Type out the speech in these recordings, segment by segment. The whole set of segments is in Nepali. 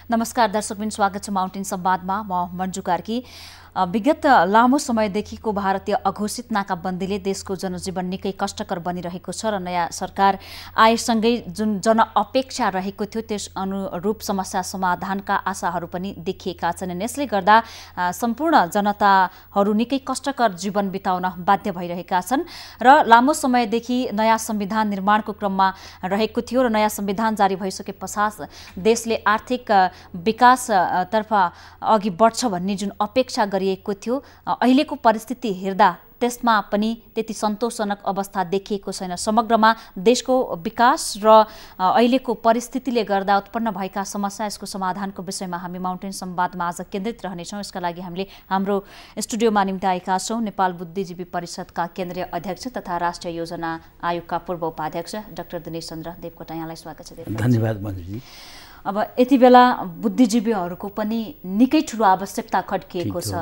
नमस्कार दर्शकबिन, स्वागत छ माउन्टेन संवादमा। म मन्जु कार्की। विगत लामो समयदेखिको भारतीय अघोषित नाकाबन्दीले देशको जनजीवन निकै कष्टकर बनिरहेको छ र नयाँ सरकार आएसँगै जुन जनअपेक्षा रहेको थियो त्यस अनुरूप समस्या समाधानका आशाहरू पनि देखिएका छन्। यसले गर्दा सम्पूर्ण जनताहरू निकै कष्टकर जीवन बिताउन बाध्य भइरहेका छन् र लामो समयदेखि नयाँ संविधान निर्माणको क्रममा रहेको थियो र नयाँ संविधान जारी भइसके पश्चात देशले आर्थिक विकासतर्फ अघि बढ्छ भन्ने जुन अपेक्षा गरिएको थियो, अहिलेको परिस्थिति हेर्दा त्यसमा पनि त्यति सन्तोषजनक अवस्था देखिएको छैन। समग्रमा देशको विकास र अहिलेको परिस्थितिले गर्दा उत्पन्न भएका समस्या, यसको समाधानको विषयमा हामी माउन्टेन संवादमा आज केन्द्रित रहनेछौँ। यसका लागि हामीले हाम्रो स्टुडियोमा निम्ति आएका छौँ नेपाल बुद्धिजीवी परिषदका केन्द्रीय अध्यक्ष तथा राष्ट्रिय योजना आयोगका पूर्व उपाध्यक्ष डाक्टर दिनेश चन्द्र देवकोटा। यहाँलाई स्वागत छ। धन्यवाद मन्जुजी। अब यति बेला बुद्धिजीवीहरूको पनि निकै ठुलो आवश्यकता खड्किएको छ।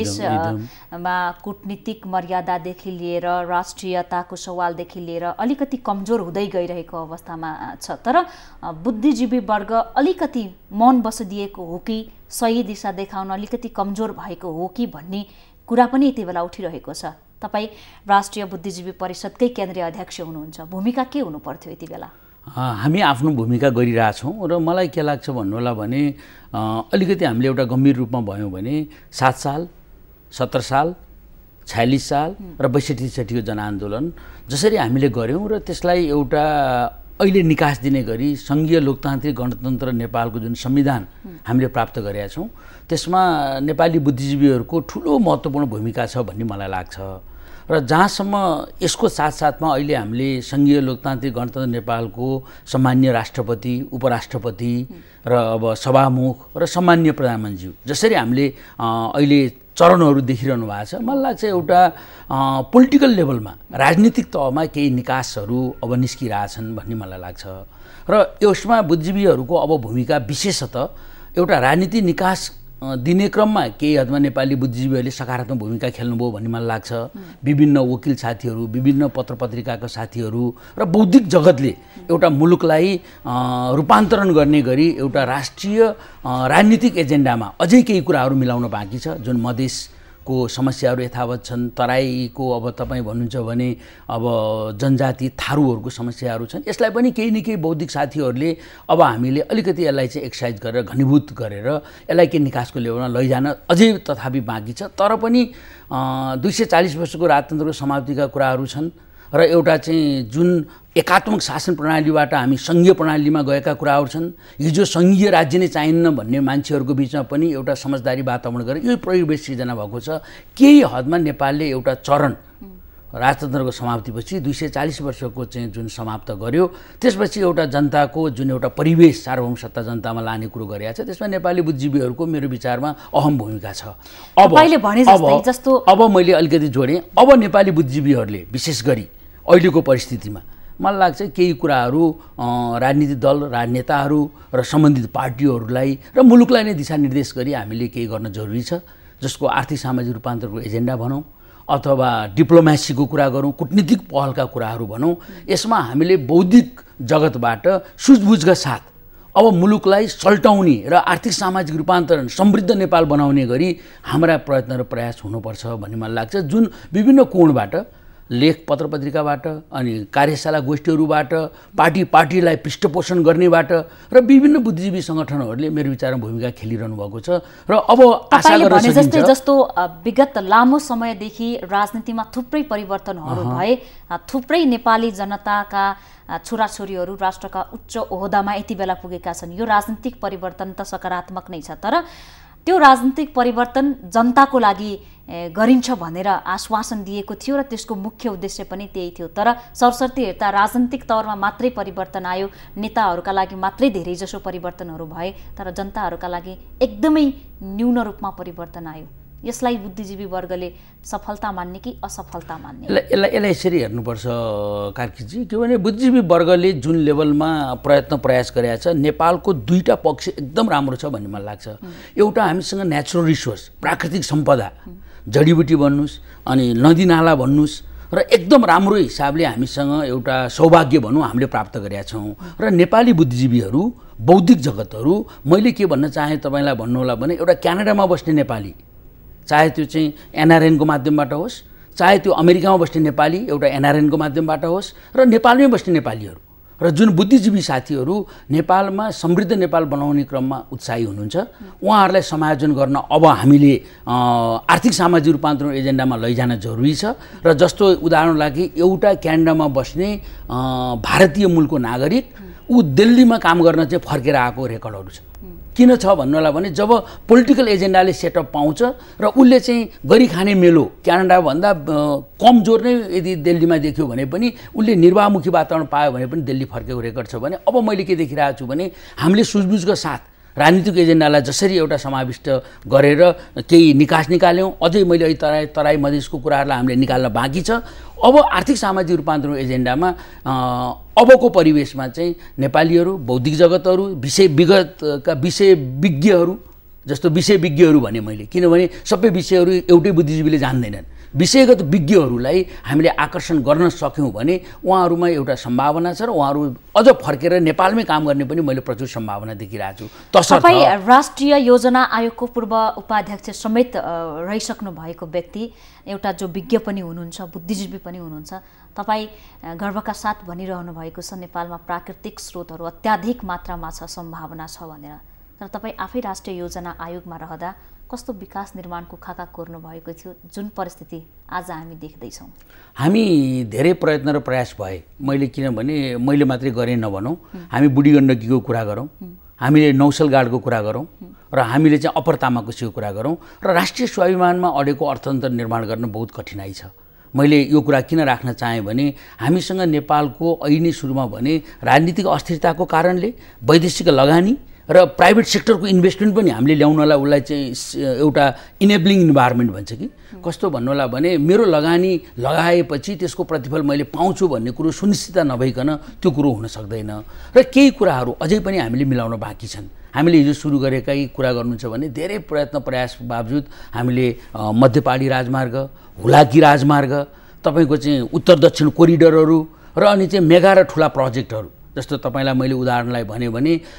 देशमा कूटनीतिक मर्यादादेखि लिएर राष्ट्रियताको सवालदेखि लिएर अलिकति कमजोर हुँदै गइरहेको अवस्थामा छ। तर बुद्धिजीवी वर्ग अलिकति मौन बसिदिएको हो कि सही दिशा देखाउन अलिकति कमजोर भएको हो कि भन्ने कुरा पनि यति बेला उठिरहेको छ। तपाईँ राष्ट्रिय बुद्धिजीवी परिषदकै केन्द्रीय अध्यक्ष हुनुहुन्छ, भूमिका के हुनु पर्थ्यो यति बेला? हामी आफ्नो भूमिका गरिरहेछौँ र मलाई के लाग्छ भन्नुहोला भने अलिकति हामीले एउटा गम्भीर रूपमा भयौँ भने 7 साल, 17 साल, 46 साल र 62-63 जनआन्दोलन जसरी हामीले गऱ्यौँ र त्यसलाई एउटा अहिले निकास दिने गरी सङ्घीय लोकतान्त्रिक गणतन्त्र नेपालको जुन संविधान हामीले प्राप्त गरेका छौँ त्यसमा नेपाली बुद्धिजीवीहरूको ठुलो महत्त्वपूर्ण भूमिका छ भन्ने मलाई लाग्छ। र जहाँसम्म यसको साथसाथमा अहिले हामीले सङ्घीय लोकतान्त्रिक गणतन्त्र नेपालको सम्मान्य राष्ट्रपति, उपराष्ट्रपति र अब सभामुख र सम्मान्य प्रधानमन्त्री जसरी हामीले अहिले चरणहरू देखिरहनु भएको छ, मलाई लाग्छ एउटा पोलिटिकल लेभलमा राजनीतिक तहमा केही निकासहरू अब निस्किरहेछन् भन्ने मलाई लाग्छ। र यसमा बुद्धिजीवीहरूको अब भूमिका विशेषतः एउटा राजनीतिक निकास दिने क्रममा केही हदमा नेपाली बुद्धिजीवीहरूले सकारात्मक भूमिका खेल्नुभयो भन्ने मलाई लाग्छ। विभिन्न वकिल साथीहरू, विभिन्न पत्र पत्रिकाका साथीहरू र बौद्धिक जगतले एउटा मुलुकलाई रूपान्तरण गर्ने गरी एउटा राष्ट्रिय राजनीतिक एजेन्डामा अझै केही कुराहरू मिलाउन बाँकी छ। जुन मधेसको समस्याहरू यथावत छन्, तराईको अब तपाईँ भन्नुहुन्छ भने अब जनजाति थारूहरूको समस्याहरू छन्, यसलाई पनि केही न केही बौद्धिक साथीहरूले अब हामीले अलिकति यसलाई चाहिँ एक्सर्साइज गरेर घनीभूत गरेर यसलाई केही निकासको लेभलमा लैजान अझै तथापि बाँकी छ। तर पनि 240 वर्षको राजतन्त्रको समाप्तिका कुराहरू छन् र एउटा चाहिँ जुन एकात्मक शासन प्रणालीबाट हामी सङ्घीय प्रणालीमा गएका कुराहरू छन्। हिजो सङ्घीय राज्य नै चाहिन्न भन्ने मान्छेहरूको बिचमा पनि एउटा समझदारी वातावरण गरेर यो परिवेश सिर्जना भएको छ। केही हदमा नेपालले एउटा चरण राजतन्त्रको समाप्तिपछि 240 वर्षको चाहिँ जुन समाप्त गर्यो त्यसपछि एउटा जनताको जुन एउटा परिवेश सार्वभौम सत्ता जनतामा लाने कुरो गरेको छ, त्यसमा नेपाली बुद्धिजीवीहरूको मेरो विचारमा अहम भूमिका छ। अब मैले अलिकति जोडेँ, अब नेपाली बुद्धिजीवीहरूले विशेष गरी अहिलेको परिस्थितिमा मलाई लाग्छ केही कुराहरू राजनीतिक दल, राजनेताहरू र सम्बन्धित पार्टीहरूलाई र मुलुकलाई नै दिशानिर्देश गरी हामीले केही गर्न जरुरी छ, जसको आर्थिक सामाजिक रूपान्तरको एजेन्डा भनौँ अथवा डिप्लोमेसीको कुरा गरौँ, कूटनीतिक पहलका कुराहरू भनौँ। यसमा हामीले बौद्धिक जगतबाट सुझबुझका साथ अब मुलुकलाई सल्टाउने र आर्थिक सामाजिक रूपान्तरण समृद्ध नेपाल बनाउने गरी हाम्रा प्रयत्न र प्रयास हुनुपर्छ भन्ने मलाई लाग्छ। जुन विभिन्न कोणबाट लेख पत्र पत्रिकाबाट अनि कार्यशाला गोष्ठीहरूबाट पार्टीलाई पृष्ठपोषण गर्नेबाट र विभिन्न बुद्धिजीवी सङ्गठनहरूले मेरो विचारमा भूमिका खेलिरहनु भएको छ। र अब आशा गर्न सकिन्छ जस्तो विगत लामो समयदेखि राजनीतिमा थुप्रै परिवर्तनहरू भए, थुप्रै नेपाली जनताका छोराछोरीहरू राष्ट्रका उच्च ओहदामा यति बेला पुगेका छन्। यो राजनीतिक परिवर्तन त सकारात्मक नै छ, तर त्यो राजनीतिक परिवर्तन जनताको लागि गरिन्छ भनेर आश्वासन दिएको थियो र त्यसको मुख्य उद्देश्य पनि त्यही थियो। तर सरसर्ती हेर्दा राजनीतिक तौरमा मात्रै परिवर्तन आयो, नेताहरूका लागि मात्रै धेरै जसो परिवर्तनहरू भए, तर जनताहरूका लागि एकदमै न्यून रूपमा परिवर्तन आयो। यसलाई बुद्धिजीवी वर्गले सफलता मान्ने कि असफलता मान्ने? यसलाई यसरी हेर्नुपर्छ कार्कीजी, किनभने बुद्धिजीवी वर्गले जुन लेभलमा प्रयास गरेका छ, नेपालको दुईटा पक्ष एकदम राम्रो छ भन्ने मलाई लाग्छ। एउटा हामीसँग नेचुरल रिसोर्स, प्राकृतिक सम्पदा, जडीबुटी भन्नुहोस् अनि नदीनाला भन्नुहोस् र एकदम राम्रो हिसाबले हामीसँग एउटा सौभाग्य भनौँ हामीले प्राप्त गरेका छौँ। र नेपाली बुद्धिजीवीहरू बौद्धिक जगतहरू मैले के भन्न चाहेँ तपाईँलाई भन्नुहोला भने एउटा क्यानाडामा बस्ने नेपाली, चाहे त्यो चाहिँ एनआरएनको माध्यमबाट होस्, चाहे त्यो अमेरिकामा बस्ने नेपाली एउटा एनआरएनको माध्यमबाट होस्, र नेपालमै बस्ने नेपालीहरू र जुन बुद्धिजीवी साथीहरू नेपालमा समृद्ध नेपाल बनाउने क्रममा उत्साही हुनुहुन्छ, उहाँहरूलाई समायोजन गर्न अब हामीले आर्थिक सामाजिक रूपान्तरण एजेन्डामा लैजान जरुरी छ। र जस्तो उदाहरण लागि एउटा क्यानाडामा बस्ने भारतीय मूलको नागरिक ऊ दिल्लीमा काम गर्न चाहिँ फर्केर आएको रेकर्डहरू छ। किन छ भन्नुहोला भने जब पोलिटिकल एजेन्डाले सेटअप पाउँछ र उसले चाहिँ गरी खाने मेलो क्यानाडाभन्दा कमजोर नै यदि दिल्लीमा देख्यो भने पनि उसले निर्वाहमुखी वातावरण पायो भने पनि दिल्ली फर्केको रेकर्ड छ भने अब मैले के देखिरहेको छु भने हामीले सुझबुझको साथ राजनीतिक एजेन्डालाई जसरी एउटा समाविष्ट गरेर केही निकास निकाल्यौँ, अझै मैले अहिले तराई मधेसको कुराहरूलाई हामीले निकाल्न बाँकी छ। अब आर्थिक सामाजिक रूपान्तरण एजेन्डामा अबको परिवेशमा चाहिँ नेपालीहरू, बौद्धिक जगतहरू, विगतका विषय विज्ञहरू, जस्तो विषय विज्ञहरू भने मैले, किनभने सबै विषयहरू एउटै बुद्धिजीवीले जान्दैनन्, विषयगत विज्ञहरूलाई हामीले आकर्षण गर्न सक्यौँ भने उहाँहरूमा एउटा सम्भावना छ र उहाँहरू अझ फर्केर नेपालमै काम गर्ने पनि मैले प्रचुर सम्भावना देखिरहेको छु। तसर्थ तपाईँ राष्ट्रिय योजना आयोगको पूर्व उपाध्यक्ष समेत रहिसक्नु भएको व्यक्ति, एउटा जो विज्ञ पनि हुनुहुन्छ, बुद्धिजीवी पनि हुनुहुन्छ, तपाईँ गर्वका साथ भनिरहनु भएको छ नेपालमा प्राकृतिक स्रोतहरू अत्याधिक मात्रामा छ, सम्भावना छ भनेर। तर तपाईँ आफै राष्ट्रिय योजना आयोगमा रहँदा कस्तो विकास निर्माणको खाका कोर्नु भएको थियो, जुन परिस्थिति आज हामी देख्दैछौँ? हामी धेरै प्रयत्न र प्रयास भए। किनभने मैले मात्रै गरेँ नभनौँ, हामी बुढी गण्डकीको कुरा गरौँ, हामीले नौसल गाडको कुरा गरौँ र हामीले चाहिँ अप्पर तामाकोसीको कुरा गरौँ र राष्ट्रिय स्वाभिमानमा अडेको अर्थतन्त्र निर्माण गर्न बहुत कठिनाइ छ। मैले यो कुरा किन राख्न चाहेँ भने हामीसँग नेपालको अहिले सुरुमा भने राजनीतिक अस्थिरताको कारणले वैदेशिक लगानी र प्राइभेट सेक्टरको इन्भेस्टमेन्ट पनि हामीले ल्याउनलाई उसलाई चाहिँ एउटा इनेबलिङ इन्भाइरोमेन्ट भन्छ कि कस्तो भन्नुहोला भने मेरो लगानी लगाएपछि त्यसको प्रतिफल मैले पाउँछु भन्ने कुरो सुनिश्चितता नभइकन त्यो कुरो हुन सक्दैन र केही कुराहरू अझै पनि हामीले मिलाउन बाँकी छन्। हामीले हिजो सुरु गरेकै कुरा गर्नुहुन्छ भने धेरै प्रयत्न प्रयास बावजुद हामीले मध्य पहाडी राजमार्ग, हुलाकी राजमार्ग, तपाईँको चाहिँ उत्तर दक्षिण कोरिडोरहरू र अनि चाहिँ मेगा र ठुला प्रोजेक्टहरू, जस्तो तपाईँलाई मैले उदाहरणलाई भने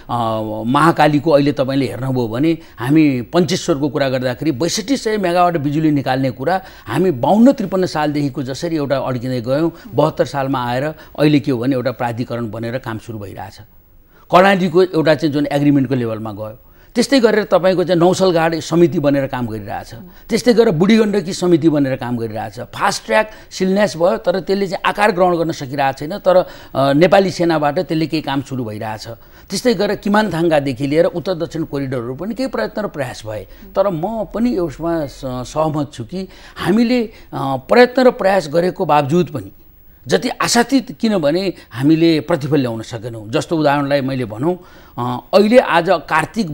महाकालीको अहिले तपाईँले हेर्नुभयो भने हामी पञ्चेश्वरको कुरा गर्दाखेरि 6200 मेगावाट बिजुली निकाल्ने कुरा हामी 52-53 सालदेखिको जसरी एउटा अड्किँदै गयौँ 72 सालमा आएर अहिले के हो भने एउटा प्राधिकरण बनेर काम सुरु भइरहेछ। कर्णालीको एउटा चाहिँ जुन एग्रिमेन्टको लेभलमा गयो, त्यस्तै गरेर तपाईँको चाहिँ नौसल गाड समिति बनेर काम गरिरहेछ, त्यस्तै गरेर बुढी गण्डकी समिति बनेर काम गरिरहेछ। फास्ट ट्र्याक शिलान्यास भयो तर त्यसले चाहिँ आकार ग्रहण गर्न सकिरहेको छैन, तर नेपाली सेनाबाट त्यसले केही काम सुरु भइरहेछ। त्यस्तै गरेर किमानथाङ्गादेखि लिएर उत्तर दक्षिण कोरिडोरहरू पनि केही प्रयत्न र प्रयास भए। तर म पनि यसमा सहमत छु कि हामीले प्रयत्न र प्रयास गरेको बावजुद पनि जति आशातीत, किनभने हामीले प्रतिफल ल्याउन सकेनौँ। जस्तो उदाहरणलाई मैले भनौँ, अहिले आज कार्तिक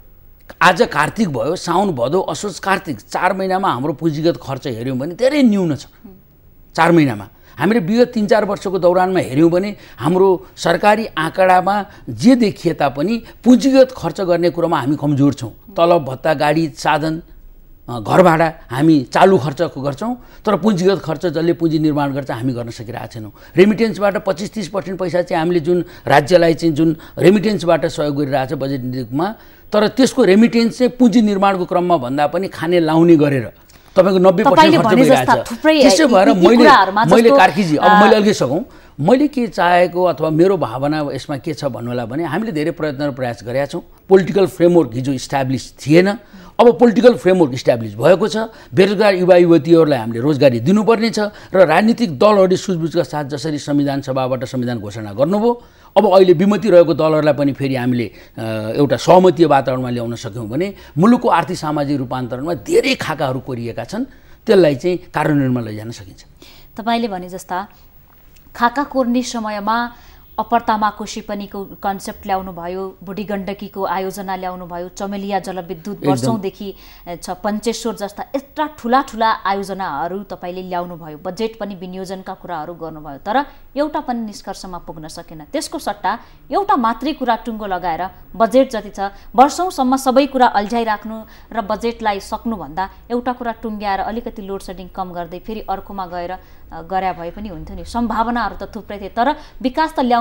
भयो, साउन भदौ असोज कार्तिक 4 महिनामा हाम्रो पुँजीगत खर्च हेऱ्यौँ भने धेरै न्यून छ। 4 महिनामा हामीले विगत 3-4 वर्षको दौरानमा हेऱ्यौँ भने हाम्रो सरकारी आँकडामा जे देखिए तापनि पुँजीगत खर्च गर्ने कुरामा हामी कमजोर छौँ। तलब भत्ता, गाडी साधन, घर भाडा हामी चालु खर्च गर्छौँ, तर पुँजीगत खर्च जसले पुँजी निर्माण गर्छ हामी गर्न सकिरहेका छैनौँ। रेमिटेन्सबाट 25-30% पैसा चाहिँ हामीले जुन राज्यलाई चाहिँ जुन रेमिटेन्सबाट सहयोग गरिरहेछ बजेट नीतिमा, तर त्यसको रेमिटेन्स चाहिँ पुँजी निर्माणको क्रममा भन्दा पनि खाने लाउने गरेर तपाईँको 90% खर्च भइरहेछ। त्यसो भएर मैले कार्कीजी अब मैले अलिकति सकौँ, मैले के चाहेको अथवा मेरो भावना यसमा के छ भन्नुहोला भने हामीले धेरै प्रयत्न र प्रयास गरेका छौँ। पोलिटिकल फ्रेमवर्क हिजो इस्टाब्लिस थिएन, अब पोलिटिकल फ्रेमवर्क इस्टाब्लिस भएको छ। बेरोजगार युवा युवतीहरूलाई हामीले रोजगारी दिनुपर्ने छ र राजनीतिक दलहरूले सुझबुझका साथ जसरी संविधान सभाबाट संविधान घोषणा गर्नुभयो, अब अहिले विमति रहेको दलहरूलाई पनि फेरि हामीले एउटा सहमतीय वातावरणमा ल्याउन सक्यौँ भने मुलुकको आर्थिक सामाजिक रूपान्तरणमा धेरै खाकाहरू कोरिएका छन्, त्यसलाई चाहिँ कार्यान्वयनमा लैजान सकिन्छ। तपाईँले भने जस्ता खाका कोर्ने समयमा अप्पर तामाकोसी पनिको कन्सेप्ट ल्याउनु भयो, बुढी गण्डकीको आयोजना ल्याउनु भयो, चमेलिया जलविद्युत वर्षौँदेखि छ, पञ्चेश्वर जस्ता यस्ता ठुला आयोजनाहरू तपाईँले ल्याउनु भयो, बजेट पनि विनियोजनका कुराहरू गर्नुभयो, तर एउटा पनि निष्कर्षमा पुग्न सकेन। त्यसको सट्टा एउटा मात्रै कुरा टुङ्गो लगाएर बजेट जति छ वर्षौँसम्म सबै कुरा अल्झाइराख्नु र बजेटलाई सक्नुभन्दा एउटा कुरा टुङ्ग्याएर अलिकति लोड सेडिङ कम गर्दै फेरि अर्कोमा गएर गरे भए पनि हुन्थ्यो नि। सम्भावनाहरू त थुप्रै थिए, तर विकास त ल्याउनु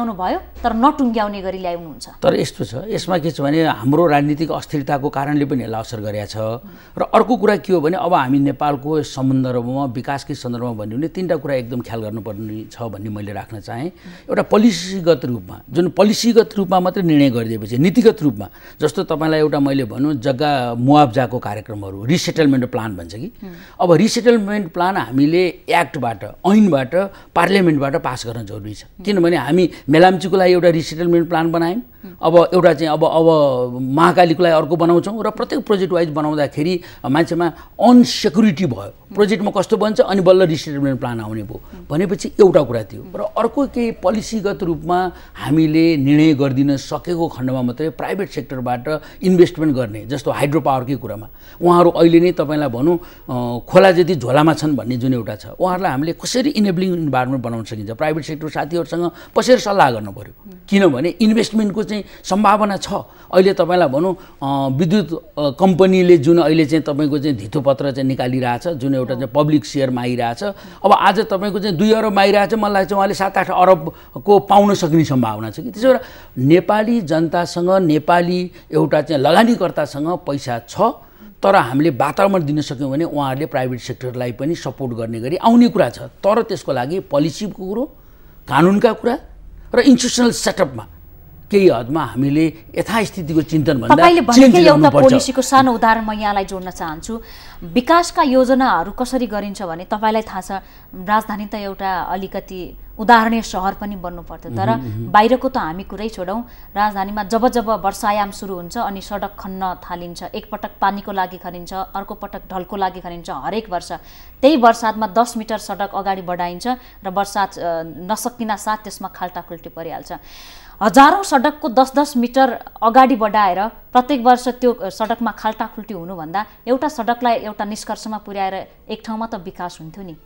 ल्याउनु भयो तर नटुङ्ग्याउने गरी ल्याउनुहुन्छ। तर यस्तो छ, यसमा के छ भने हाम्रो राजनीतिक अस्थिरताको कारणले पनि यसलाई असर गरेको छ। र अर्को कुरा के हो भने अब हामी नेपालको सन्दर्भमा विकासकै सन्दर्भमा भन्यो भने तीनटा कुरा एकदम ख्याल गर्नुपर्ने छ भन्ने मैले राख्न चाहेँ। एउटा पोलिसीगत रूपमा, जुन पोलिसीगत रूपमा मात्रै निर्णय गरिदिएपछि नीतिगत रूपमा, जस्तो तपाईँलाई एउटा मैले भनौँ जग्गा मुआब्जाको कार्यक्रमहरू, रिसेटलमेन्ट प्लान भन्छ कि, अब रिसेटलमेन्ट प्लान हामीले एक्टबाट, ऐनबाट, पार्लियामेन्टबाट पास गर्न जरुरी छ। किनभने हामी मेलाम्चीको लागि एउटा रिसेटलमेन्ट प्लान बनायौँ, अब एउटा चाहिँ अब महाकालीको लागि अर्को बनाउँछौँ र प्रत्येक प्रोजेक्ट वाइज बनाउँदाखेरि मान्छेमा अनसेक्युरिटी भयो, प्रोजेक्टमा कस्तो बन्छ अनि बल्ल रिसेटलमेन्ट प्लान आउने भयो भनेपछि एउटा कुरा थियो। र अर्को केही पोलिसीगत रूपमा हामीले निर्णय गरिदिन सकेको खण्डमा मात्रै प्राइभेट सेक्टरबाट इन्भेस्टमेन्ट गर्ने, जस्तो हाइड्रो पावरकै कुरामा उहाँहरू अहिले नै तपाईँलाई भनौँ खोला जति झोलामा छन् भन्ने जुन एउटा छ, उहाँहरूलाई हामीले कसरी इनेबलिङ इन्भाइरोमेन्ट बनाउन सकिन्छ, प्राइभेट सेक्टर साथीहरूसँग कसरी सल्लाह गर्नु पर्यो। किनभने इन्भेस्टमेन्टको चाहिँ सम्भावना छ। अहिले तपाईँलाई भनौँ विद्युत कम्पनीले जुन अहिले चाहिँ तपाईँको चाहिँ धितोपत्र चाहिँ निकालिरहेछ, जुन एउटा चाहिँ पब्लिक सेयरमा आइरहेछ, अब आज तपाईँको चाहिँ 2 अरब आइरहेछ, मलाई लाग्छ उहाँले 7-8 अरबको पाउन सक्ने सम्भावना छ कि। त्यसो भएर नेपाली जनतासँग, नेपाली एउटा चाहिँ लगानीकर्तासँग पैसा छ, तर हामीले वातावरण दिन सक्यौँ भने उहाँहरूले प्राइभेट सेक्टरलाई पनि सपोर्ट गर्ने गरी आउने कुरा छ। तर त्यसको लागि पोलिसीको कुरो, कानुनका कुरा र इन्स्टिट्युसनल सेटअपमा केही हदमा हामीले यथास्थितिको चिन्तन भन्दा तपाईले भनेकै एउटा पोलिसीको सानो उदाहरण म यहाँलाई जोड्न चाहन्छु। विकासका योजनाहरू कसरी गरिन्छ भने तपाईलाई थाहा छ, राजधानी त एउटा अलिकति उदाहरणीय सहर पनि बन्नु पर्थ्यो, तर बाहिरको त हामी कुरै छोडौँ, राजधानीमा जब जब वर्षायाम सुरु हुन्छ अनि सडक खन्न थालिन्छ, एकपटक पानीको लागि खनिन्छ, अर्को पटक ढलको लागि खनिन्छ, हरेक वर्ष त्यही बर्सातमा 10 मिटर सडक अगाडि बढाइन्छ र बर्सात नसकिना साथ त्यसमा खाल्टाखुल्टी परिहाल्छ। हजारौं सडकको 10-10 मिटर अगाडि बढाएर प्रत्येक वर्ष त्यो सडकमा खाल्टाखुल्टी हुनुभन्दा एउटा सडकलाई एउटा निष्कर्षमा पुर्याएर एक ठाउँमा त विकास हुन्थ्यो नि।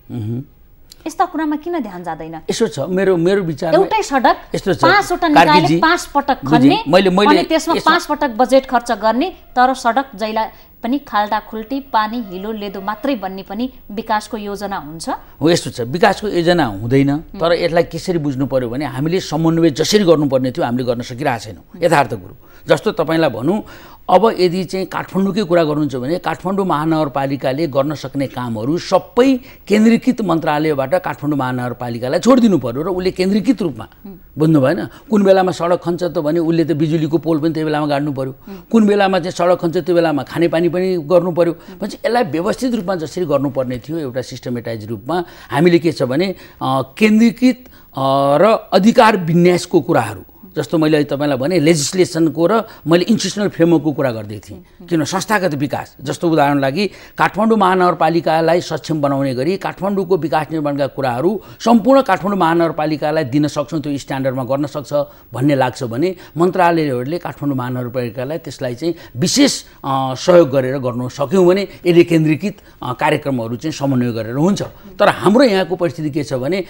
यस्ता कुरामा किन ध्यान जाँदैन? यसो छ, मेरो विचारमा एउटै सडक 5वटा निकायले 5 पटक खन्ने अनि त्यसमा 5 पटक बजेट खर्च गर्ने, तर सडक जैला पनि खाल्टाखुल्टी, पानी, हिलो, लेदो मात्रै बन्ने पनि विकासको योजना हुन्छ? हो, यस्तो छ, विकासको योजना हुँदैन। तर यसलाई कसरी बुझ्नु पर्यो भने हामीले समन्वय जसरी गर्नुपर्ने थियो हामीले गर्न सकिरहेको छैनौँ। यथार्थ कुरो जस्तो तपाईँलाई भनौँ, अब यदि चाहिँ काठमाडौँकै कुरा गर्नुहुन्छ भने काठमाडौँ महानगरपालिकाले गर्न सक्ने कामहरू सबै केन्द्रीकृत मन्त्रालयबाट काठमाडौँ महानगरपालिकालाई छोडिदिनु पर्यो र उसले केन्द्रीकृत रूपमा, बुझ्नु भएन, कुन बेलामा सडक खन्छ त भने उसले त बिजुलीको पोल पनि त्यही बेलामा गाड्नु पर्यो, कुन बेलामा चाहिँ सडक खन्छ त्यो बेलामा खानेपानी पनि गर्नु पर्यो। भनेपछि यसलाई व्यवस्थित रूपमा जसरी गर्नुपर्ने थियो एउटा सिस्टमेटाइज रूपमा, हामीले के छ भने केन्द्रीकृत र अधिकार विन्यासको कुराहरू, जस्तो मैले अहिले तपाईँलाई भने लेजिस्लेसनको र मैले इन्स्टिट्युसनल फ्रेमवर्कको कुरा गर्दै थिएँ। किन संस्थागत विकास, जस्तो उदाहरण लागि काठमाडौँ महानगरपालिकालाई सक्षम बनाउने गरी काठमाडौँको विकास निर्माणका कुराहरू सम्पूर्ण काठमाडौँ महानगरपालिकालाई दिन सक्छौँ, त्यो स्ट्यान्डर्डमा गर्न सक्छ भन्ने लाग्छ भने मन्त्रालयहरूले काठमाडौँ महानगरपालिकालाई त्यसलाई चाहिँ विशेष सहयोग गरेर गर्न सक्यौँ भने यसले केन्द्रीकृत कार्यक्रमहरू चाहिँ समन्वय गरेर हुन्छ। तर हाम्रो यहाँको परिस्थिति के छ भने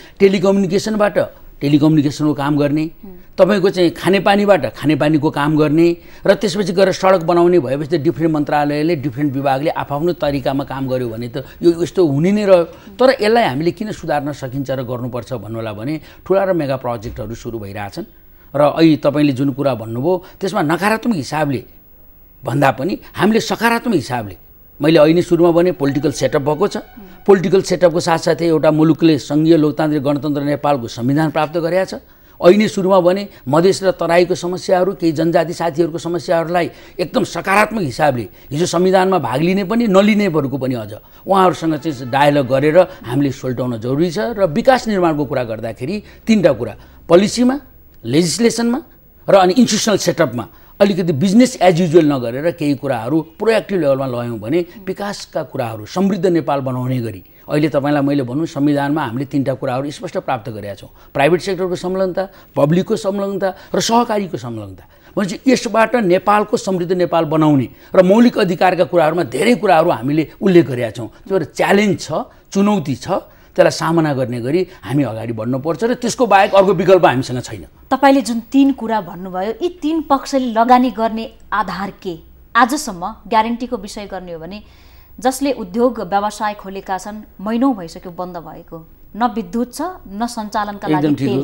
टेलिकम्युनिकेसनको काम गर्ने, तपाईँको चाहिँ खानेपानीबाट खानेपानीको काम गर्ने र त्यसपछि गएर सडक बनाउने भएपछि त डिफ्रेन्ट मन्त्रालयले, डिफ्रेन्ट विभागले आफ्नो तरिकामा काम गर्यो भने त यो यस्तो हुने नै रह्यो। तर यसलाई हामीले किन सुधार्न सकिन्छ र गर्नुपर्छ भन्नुला भने ठुला र मेगा प्रोजेक्टहरू सुरु भइरहेछन् र अहिले तपाईँले जुन कुरा भन्नुभयो त्यसमा नकारात्मक हिसाबले भन्दा पनि हामीले सकारात्मक हिसाबले, मैले अहिले सुरुमा भने पोलिटिकल सेटअप भएको छ, पोलिटिकल सेटअपको साथसाथै एउटा मुलुकले सङ्घीय लोकतान्त्रिक गणतन्त्र नेपालको संविधान प्राप्त गरेका छ। अहिले सुरुमा भने मधेस र तराईको समस्याहरू, केही जनजाति साथीहरूको समस्याहरूलाई एकदम सकारात्मक हिसाबले हिजो संविधानमा भाग लिने पनि नलिनेहरूको पनि अझ उहाँहरूसँग चाहिँ डायलग गरेर हामीले सोल्टाउन जरुरी छ। र विकास निर्माणको कुरा गर्दाखेरि तीनटा कुरा, पोलिसीमा, लेजिस्लेसनमा र अनि इन्स्टिट्युसनल सेटअपमा अलिकति बिजनेस एज युजुअल नगरेर केही कुराहरू प्रोएक्टिभ लेभलमा ल्यायौँ भने विकासका कुराहरू समृद्ध नेपाल बनाउने गरी अहिले तपाईँलाई मैले भनौँ संविधानमा हामीले तीनटा कुराहरू स्पष्ट प्राप्त गरेका छौँ, प्राइभेट सेक्टरको संलग्नता, पब्लिकको संलग्नता र सहकारीको संलग्नता। भनेपछि यसबाट नेपालको समृद्ध नेपाल बनाउने र मौलिक अधिकारका कुराहरूमा धेरै कुराहरू हामीले उल्लेख गरेका छौँ। त्यो एउटा च्यालेन्ज छ, चुनौती छ, त्यसलाई सामना गर्ने गरी हामी अगाडि बढ्नुपर्छ र त्यसको बाहेक अर्को विकल्प हामीसँग छैन। तपाईँले जुन 3 कुरा भन्नुभयो, यी 3 पक्षले लगानी गर्ने आधार के? आजसम्म ग्यारेन्टीको विषय गर्ने हो भने जसले उद्योग व्यवसाय खोलेका छन्, महिनौँ भइसक्यो बन्द भएको, न विद्युत छ न सञ्चालनका लागि तेल छ,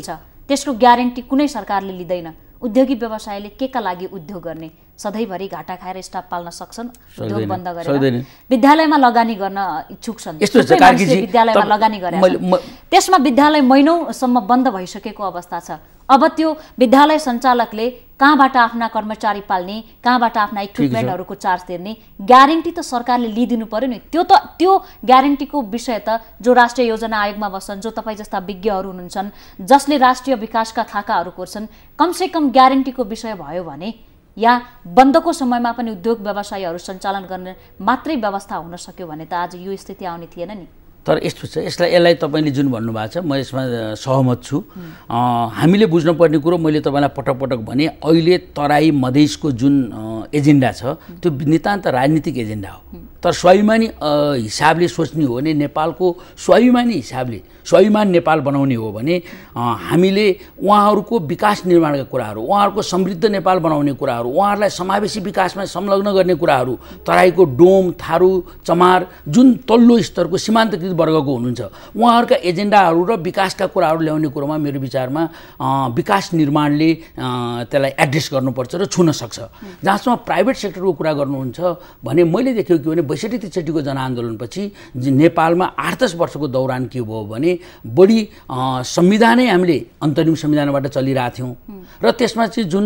त्यसको ग्यारेन्टी कुनै सरकारले लिँदैन। उद्योगी व्यवसायले के का लागि उद्योग गर्ने? सधैँभरि घाटा खाएर स्टाफ पाल्न सक्छन्, उद्योग बन्द गरेर विद्यालयमा लगानी गर्न इच्छुक छन्, विद्यालयमा लगानी गरेर त्यसमा विद्यालय महिनौसम्म बन्द भइसकेको अवस्था छ। अब त्यो विद्यालय सञ्चालकले कहाँबाट आफ्ना कर्मचारी पाल्ने, कहाँबाट आफ्ना इक्विपमेन्टहरूको चार्ज तिर्ने, ग्यारेन्टी त सरकारले लिइदिनु पर्यो नि। त्यो ग्यारेन्टीको विषय त जो राष्ट्रिय योजना आयोगमा बस्छन्, जो तपाईँ जस्ता विज्ञहरू हुनुहुन्छन्, जसले राष्ट्रिय विकासका खाकाहरू कोर्छन्, कमसेकम ग्यारेन्टीको विषय भयो भने या बन्दको समयमा पनि उद्योग व्यवसायहरू सञ्चालन गर्ने मात्रै व्यवस्था हुन सक्यो भने त आज यो स्थिति आउने थिएन नि। तर यस्तो छ, यसलाई तपाईँले जुन भन्नुभएको छ म यसमा सहमत छु। हामीले बुझ्नुपर्ने कुरो मैले तपाईँलाई पटक पटक भने, अहिले तराई मधेसको जुन एजेन्डा छ त्यो नितान्त राजनीतिक एजेन्डा हो। तर स्वाभिमानी हिसाबले सोच्ने हो भने, नेपालको स्वाभिमानी हिसाबले स्वाभिमान नेपाल बनाउने हो भने हामीले उहाँहरूको विकास निर्माणका कुराहरू, उहाँहरूको समृद्ध नेपाल बनाउने कुराहरू, उहाँहरूलाई समावेशी विकासमा संलग्न गर्ने कुराहरू, तराईको डोम, थारू, चमार जुन तल्लो स्तरको सीमान्तकृत वर्गको हुनुहुन्छ, उहाँहरूका एजेन्डाहरू र विकासका कुराहरू ल्याउने कुरोमा मेरो विचारमा विकास निर्माणले त्यसलाई एड्रेस गर्नुपर्छ र छुन सक्छ। जहाँसम्म प्राइभेट सेक्टरको कुरा गर्नुहुन्छ भने, मैले देखेको के भने ६२-६३को जनआन्दोलनपछि नेपालमा 8-10 वर्षको दौरान के भयो भने बढी संविधानै हामीले अन्तरिम संविधानबाट चलिरहेको थियौँ र त्यसमा चाहिँ जुन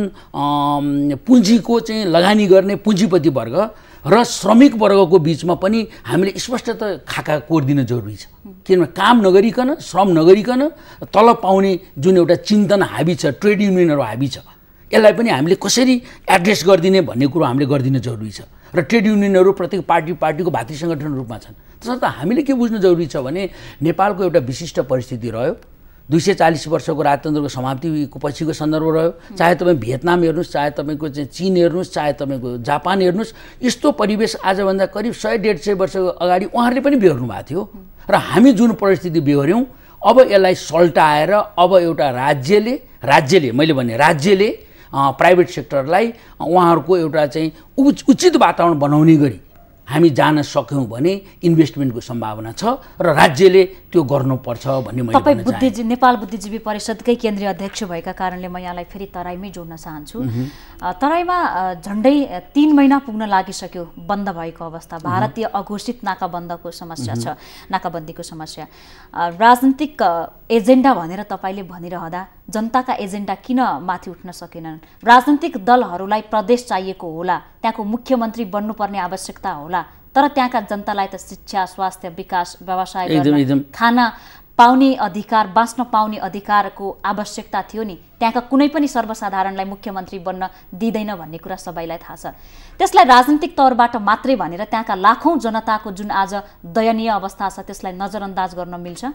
पुँजीको चाहिँ लगानी गर्ने पुँजीपति वर्ग र श्रमिक वर्गको बिचमा पनि हामीले स्पष्टता खाका कोर्दिन जरुरी छ। किनभने काम नगरिकन, श्रम नगरिकन तलब पाउने जुन एउटा चिन्तन हाबी छ, ट्रेड युनियनहरू हाबी छ, यसलाई पनि हामीले कसरी एड्रेस गरिदिने भन्ने कुरो हामीले गरिदिन जरुरी छ। र ट्रेड युनियनहरू प्रत्येक पार्टीको भातृ सङ्गठन रूपमा छन्। त्यसर्थ हामीले के बुझ्नु जरुरी छ भने, नेपालको एउटा विशिष्ट परिस्थिति रह्यो, 240 वर्षको राजतन्त्रको समाप्तिको पछिको सन्दर्भ रह्यो। चाहे तपाईँ भियतनाम हेर्नुहोस्, चाहे तपाईँको चाहिँ चीन हेर्नुहोस्, चाहे तपाईँको जापान हेर्नुहोस्, यस्तो परिवेश आजभन्दा करिब 100-150 वर्ष अगाडि उहाँहरूले पनि बेहोर्नु भएको थियो र हामी जुन परिस्थिति बेहोर्यौँ, अब यसलाई सल्टाएर अब एउटा राज्यले मैले भने राज्यले प्राइभेट सेक्टरलाई उहाँहरूको एउटा चाहिँ उचित वातावरण बनाउने गरी हामी जान सक्यौँ भने इन्भेस्टमेन्टको सम्भावना छ र राज्यले त्यो गर्नुपर्छ भन्ने मैले भन्न चाहन्छु। नेपाल बुद्धिजीवी परिषदकै केन्द्रीय अध्यक्ष भएका कारणले म यहाँलाई फेरि तराईमै जोड्न चाहन्छु। तराईमा झन्डै 3 महिना पुग्न लागिसक्यो बन्द भएको अवस्था। भारतीय अघोषित नाकाबन्दको समस्या छ, नाकाबन्दीको समस्या। राजनीतिक एजेन्डा भनेर तपाईँले भनिरहँदा जनताका एजेन्डा किन माथि उठ्न सकेनन्? राजनीतिक दलहरूलाई प्रदेश चाहिएको होला, त्यहाँको मुख्यमन्त्री बन्नुपर्ने आवश्यकता होला, तर त्यहाँका जनतालाई त शिक्षा, स्वास्थ्य, विकास, व्यवसाय गर्न, खाना पाउने अधिकार, बाँच्न पाउने अधिकारको आवश्यकता थियो नि। त्यहाँका कुनै पनि सर्वसाधारणलाई मुख्यमन्त्री बन्न दिँदैन भन्ने कुरा सबैलाई थाहा छ। त्यसलाई राजनीतिक तौरबाट मात्रै भनेर त्यहाँका लाखौँ जनताको जुन आज दयनीय अवस्था छ त्यसलाई नजरअन्दाज गर्न मिल्छ?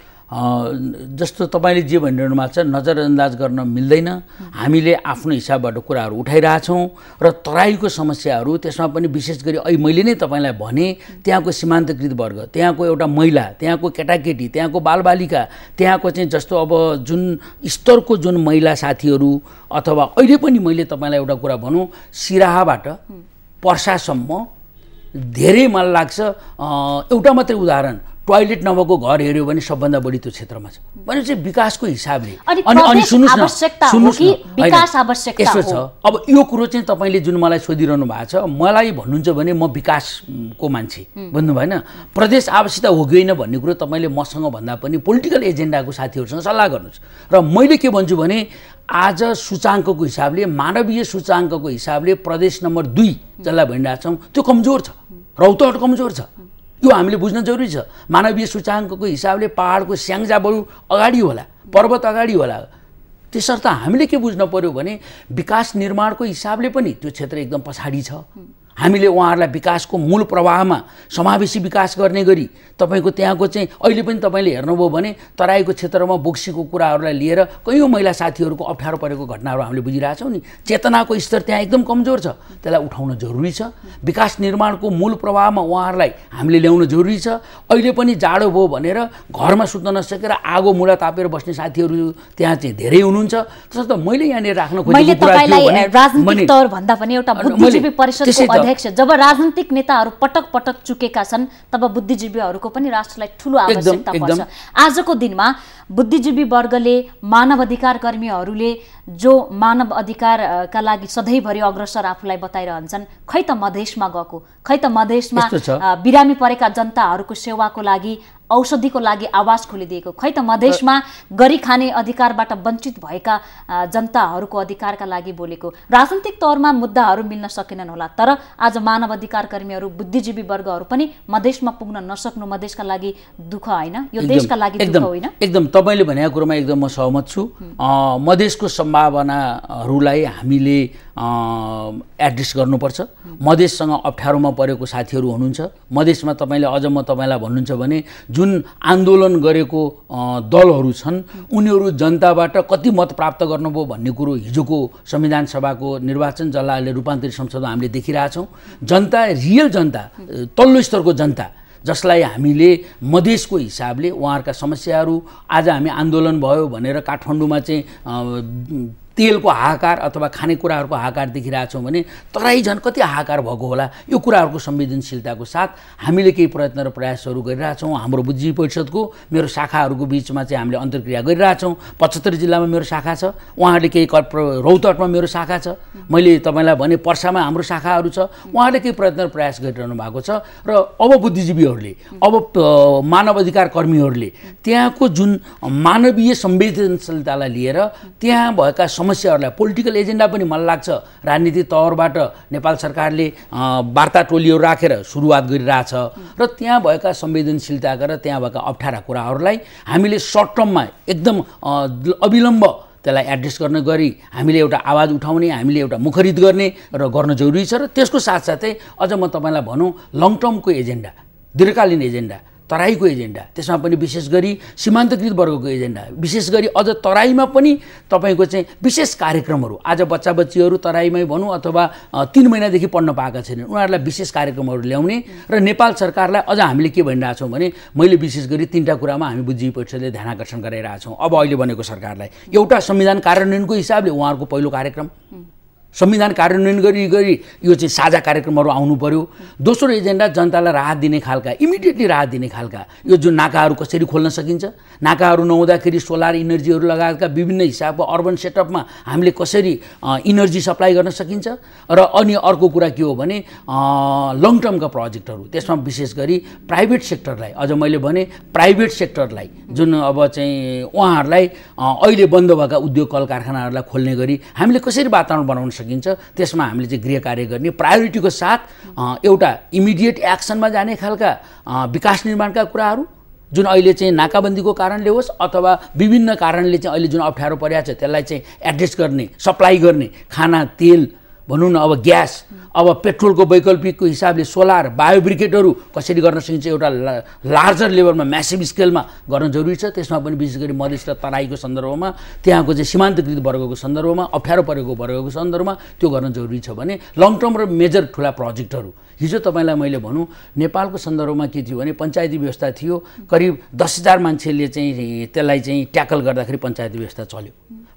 जस्तो तपाईँले जे भनिरहनु भएको छ, नजरअन्दाज गर्न मिल्दैन। हामीले आफ्नो हिसाबबाट कुराहरू उठाइरहेछौँ र तराईको समस्याहरू, त्यसमा पनि विशेष गरी अहिले मैले नै तपाईँलाई भने, त्यहाँको सीमान्तकृत वर्ग, त्यहाँको एउटा महिला, त्यहाँको केटाकेटी, त्यहाँको बालबालिका, त्यहाँको चाहिँ जस्तो अब जुन स्तरको जुन महिला साथीहरू, अथवा अहिले पनि मैले तपाईँलाई एउटा कुरा भनौँ, सिराहाबाट पर्सासम्म धेरै मलाई लाग्छ एउटा मात्रै उदाहरण, टोयलेट नभएको घर हेऱ्यो भने सबभन्दा बढी त्यो क्षेत्रमा छ। भनेपछि विकासको हिसाबले अनि सुन्नुहोस् न, यस्तो छ। अब यो कुरो चाहिँ तपाईँले जुन मलाई सोधिरहनु भएको छ, मलाई भन्नुहुन्छ भने म विकासको मान्छे भन्नु भएन, प्रदेश आवश्यकता हो कि होइन भन्ने कुरो तपाईँले मसँग भन्दा पनि पोलिटिकल एजेन्डाको साथीहरूसँग सल्लाह गर्नुहोस्। र मैले के भन्छु भने, आज सूचाङ्कको हिसाबले, मानवीय सूचाङ्कको हिसाबले प्रदेश नम्बर 2 जसलाई भनिरहेछौँ त्यो कमजोर छ, रौतहट कमजोर छ। यो हामीले बुझ्न जरुरी छ। मानवीय सूचाङ्कको हिसाबले पहाडको स्याङ्जा बरु अगाडि होला, पर्वत अगाडि होला। त्यसर्थ हामीले के बुझ्न पर्यो भने, विकास निर्माणको हिसाबले पनि त्यो क्षेत्र एकदम पछाडि छ। हामीले उहाँहरूलाई विकासको मूल प्रवाहमा समावेशी विकास गर्ने गरी तपाईँको त्यहाँको चाहिँ अहिले पनि तपाईँले हेर्नुभयो भने तराईको क्षेत्रमा बोक्सीको कुराहरूलाई लिएर कयौँ महिला साथीहरूको अप्ठ्यारो परेको घटनाहरू हामीले बुझिरहेछौँ नि। चेतनाको स्तर त्यहाँ एकदम कमजोर छ, त्यसलाई उठाउन जरुरी छ। विकास निर्माणको मूल प्रवाहमा उहाँहरूलाई हामीले ल्याउन जरुरी छ। अहिले पनि जाडो भयो भनेर घरमा सुत्न नसकेर आगो मुला तापेर बस्ने साथीहरू त्यहाँ चाहिँ धेरै हुनुहुन्छ। त्यसर्थ मैले यहाँनिर राख्न खोजेको कुरा के हो भने, राजनीतिक तौर भन्दा पनि एउटा बुद्धिजीवी परिषदको अध्यक्ष, जब राजनीतिक नेताहरू पटक पटक चुकेका छन् तब बुद्धिजीवीहरूको पनि राष्ट्रलाई ठूलो आवश्यकता पर्छ। आजको दिनमा बुद्धिजीवी वर्गले, मानव अधिकार कर्मीहरूले जो मानव अधिकारका लागि सधैँभरि अग्रसर आफूलाई बताइरहन्छन्, खै त मधेसमा गएको, खै त मधेसमा बिरामी परेका जनताहरूको सेवाको लागि, औषधिको लागि आवाज खोलिदिएको, खै त मधेसमा गरी खाने अधिकारबाट वञ्चित भएका जनताहरूको अधिकारका लागि बोलेको। राजनीतिक तौरमा मुद्दाहरू मिल्न सकेनन् होला, तर आज मानव अधिकार कर्मीहरू, बुद्धिजीवी वर्गहरू पनि मधेसमा पुग्न नसक्नु मधेसका लागि दुःख होइन, यो देशका लागि दुःख होइन? एकदम तपाईँले भनेको कुरोमा एकदम म सहमत छु। मधेसको सम्भावनाहरूलाई हामीले एड्रेस गर्नुपर्छ। मधेससँग अप्ठ्यारोमा परेको साथीहरू हुनुहुन्छ। मधेसमा तपाईँले अझ म तपाईँलाई भन्नुहुन्छ भने जुन आन्दोलन गरेको दलहरू छन् उनीहरू जनताबाट कति मत प्राप्त गर्नुभयो भन्ने कुरो हिजोको संविधान सभाको निर्वाचन जसलाई अहिले रूपान्तरित संसदमा हामीले देखिरहेछौँ। जनता, रियल जनता, तल्लो स्तरको जनता जसलाई हामीले मधेसको हिसाबले उहाँहरूका समस्याहरू, आज हामी आन्दोलन भयो भनेर काठमाडौँमा चाहिँ तेलको हाहाकार अथवा खानेकुराहरूको हाहाकार देखिरहेछौँ भने तराई झन् कति हाहाकार भएको होला। यो कुराहरूको संवेदनशीलताको साथ हामीले केही प्रयत्न र प्रयासहरू गरिरहेछौँ। हाम्रो बुद्धिजीवी परिषदको मेरो शाखाहरूको बिचमा चाहिँ हामीले अन्तर्क्रिया गरिरहेछौँ। 75 जिल्लामा मेरो शाखा छ, उहाँहरूले केही रौतहटमा मेरो शाखा छ, मैले तपाईँलाई भने पर्सामा हाम्रो शाखाहरू छ। उहाँहरूले केही प्रयत्न र प्रयास गरिरहनु भएको छ र अब बुद्धिजीवीहरूले, अब मानव अधिकार कर्मीहरूले त्यहाँको जुन मानवीय संवेदनशीलतालाई लिएर त्यहाँ भएका समस्याहरूलाई, पोलिटिकल एजेन्डा पनि मलाई लाग्छ राजनीतिक तौरबाट नेपाल सरकारले वार्ता टोलीहरू राखेर सुरुवात गरिरहेछ र त्यहाँ भएका संवेदनशीलताका र त्यहाँ भएका अप्ठ्यारा कुराहरूलाई हामीले सर्ट टर्ममा एकदम अविलम्ब त्यसलाई एड्रेस गर्ने गरी हामीले एउटा आवाज उठाउने, हामीले एउटा मुखरित गर्ने र गर्न जरुरी छ। र त्यसको साथसाथै अझ म तपाईँलाई भनौँ लङ टर्मको एजेन्डा, दीर्घकालीन एजेन्डा, तराईको एजेन्डा, त्यसमा पनि विशेष गरी सीमान्तकृत वर्गको एजेन्डा, विशेष गरी अझ तराईमा पनि तपाईँको चाहिँ विशेष कार्यक्रमहरू, आज बच्चा बच्चीहरू तराईमै भनौँ अथवा 3 महिनादेखि पढ्न पाएका छैनन्, उनीहरूलाई विशेष कार्यक्रमहरू ल्याउने र नेपाल सरकारलाई अझ हामीले के भनिरहेछौँ भने मैले विशेष गरी 3टा कुरामा हामी बुद्धिजीवी परिषदले ध्यान आकर्षण गराइरहेछौँ। अब अहिले बनेको सरकारलाई एउटा संविधान कार्यान्वयनको हिसाबले उहाँहरूको पहिलो कार्यक्रम, संविधान कार्यान्वयन गरी यो चाहिँ साझा कार्यक्रमहरू आउनु पर्यो। दोस्रो एजेन्डा जनतालाई राहत दिने खालका, इमिडिएटली राहत दिने खालका, यो जुन नाकाहरू कसरी खोल्न सकिन्छ, नाकाहरू नहुँदाखेरि सोलर इनर्जीहरू लगायतका विभिन्न हिसाबको अर्बन सेटअपमा हामीले कसरी इनर्जी सप्लाई गर्न सकिन्छ। र अनि अर्को कुरा के हो भने लङ टर्मका प्रोजेक्टहरू, त्यसमा विशेष गरी प्राइभेट सेक्टरलाई, अझ मैले भने प्राइभेट सेक्टरलाई जुन अब चाहिँ उहाँहरूलाई अहिले बन्द भएका उद्योग कल कारखानाहरूलाई खोल्ने गरी हामीले कसरी वातावरण बनाउन सकिन्छ, त्यसमा हामीले चाहिँ गृह कार्य गर्ने प्रायोरिटीको साथ एउटा इमिडिएट एक्सनमा जाने खालका विकास निर्माणका कुराहरू जुन अहिले चाहिँ नाकाबन्दीको कारणले होस् अथवा विभिन्न कारणले चाहिँ अहिले जुन अप्ठ्यारो परिरहेको छ त्यसलाई चाहिँ एड्रेस गर्ने, सप्लाई गर्ने, खाना तेल भनौँ न, अब ग्यास, अब पेट्रोलको वैकल्पिकको हिसाबले सोलर, बायोब्रिकेटहरू कसरी गर्न सकिन्छ एउटा लार्जर लेभलमा, म्यासिभ स्केलमा गर्न जरुरी छ। त्यसमा पनि विशेष गरी मधेस र तराईको सन्दर्भमा, त्यहाँको चाहिँ सीमान्तकृत वर्गको सन्दर्भमा, अप्ठ्यारो परेको वर्गको सन्दर्भमा त्यो गर्न जरुरी छ भने लङ टर्म र मेजर ठुला प्रोजेक्टहरू। हिजो तपाईँलाई मैले भनौँ नेपालको सन्दर्भमा के थियो भने पञ्चायती व्यवस्था थियो, करिब 10,000 मान्छेले चाहिँ त्यसलाई चाहिँ ट्याकल गर्दाखेरि पञ्चायती व्यवस्था चल्यो।